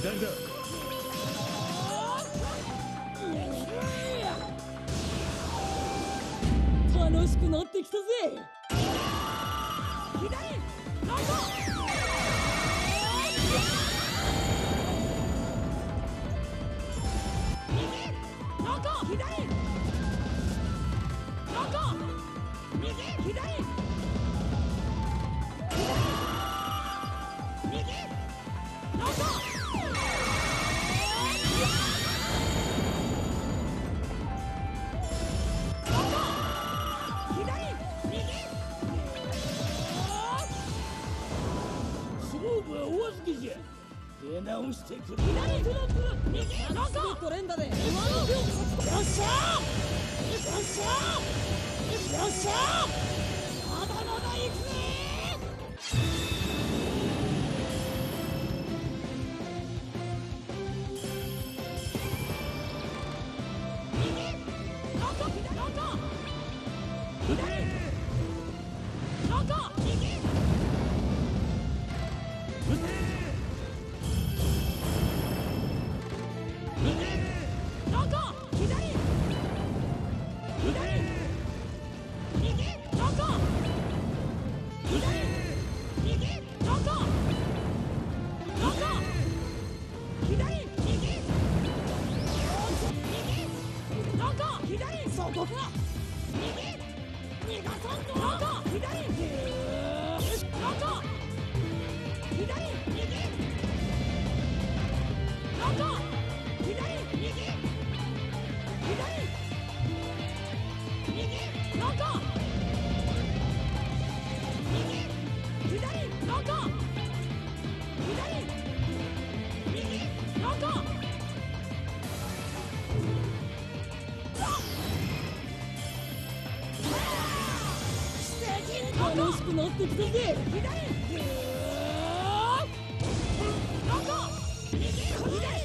左だ。 楽しくなってきたぜ。左どうぞ。右どこ左どこ右左右どこ出直してくる。 左フロップ右どこトレンダで馬の手を勝つと。よっしゃーよっしゃーよっしゃーまだまだ行くぜー。右どこ左どこ左どこ右そこか右逃がさんとどこ左どこ左右どこ左右左右どこ右左どこ左右どこ楽しくなってきたぜ。左どこ右左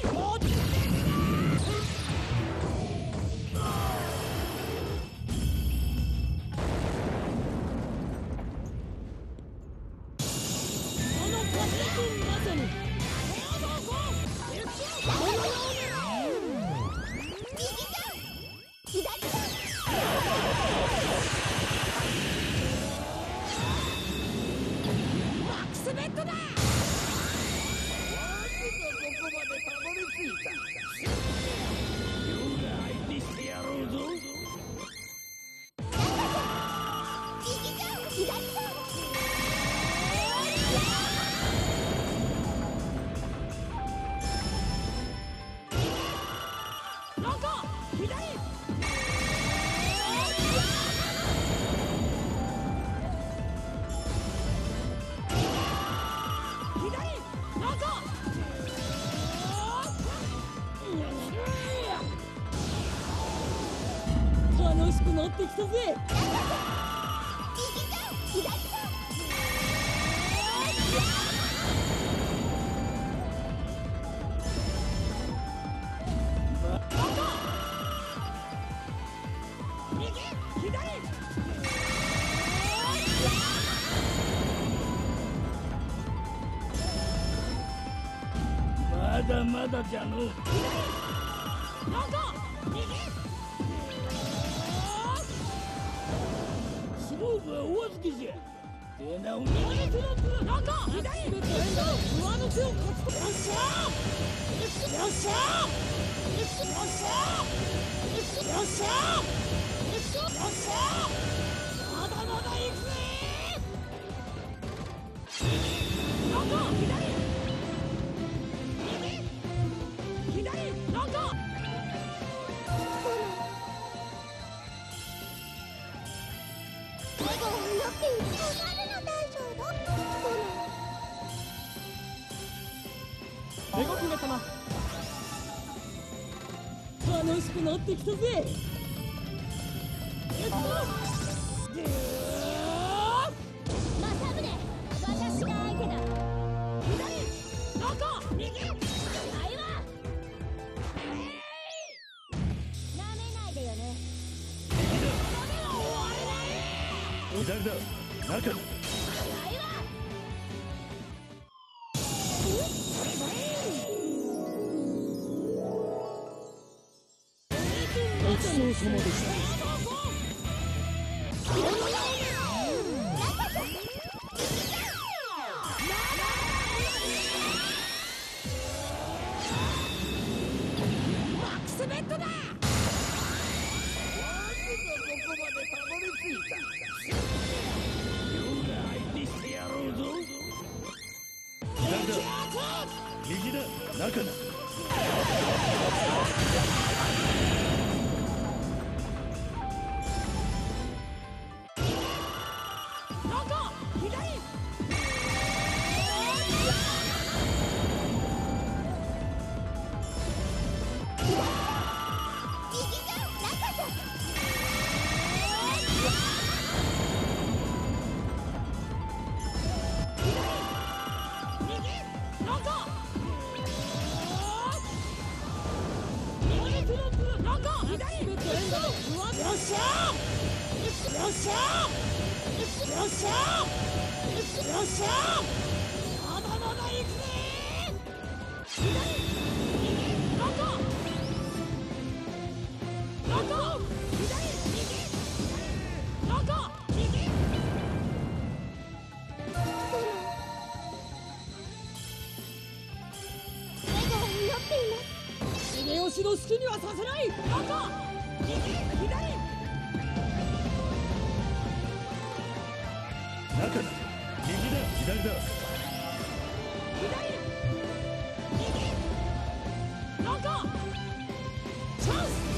楽しくなってきたぜ。 まだまだじゃの。 どこ右勝負はお預けじゃ。出直しどこ左上の手を勝つと。よっしゃーよっしゃーよっしゃーよっしゃーよっしゃーまだまだ行くぜー。どこ左右左どこレゴ姫様、 楽しくなってきたぜ。 マサムネ、私が相手だ。 左どこ右愛はなめないでよね。 左だ。中だ。 愛はちそうさまでした。マックスベッドだ。 右だ、中だ。秀吉の好きにはさせない。赤、右、左。 中だ。右だ、左だ。 左、右、赤。チャンス。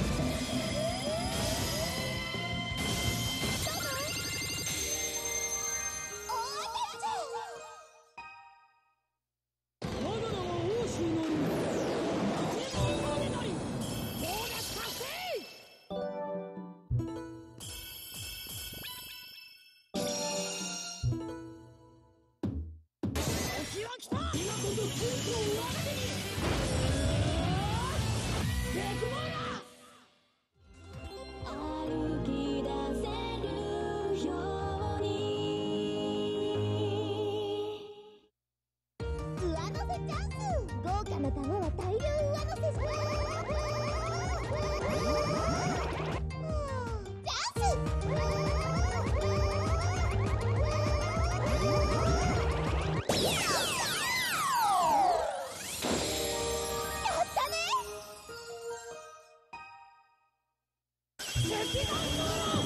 あなたは大量上乗せしチャンス。やったね。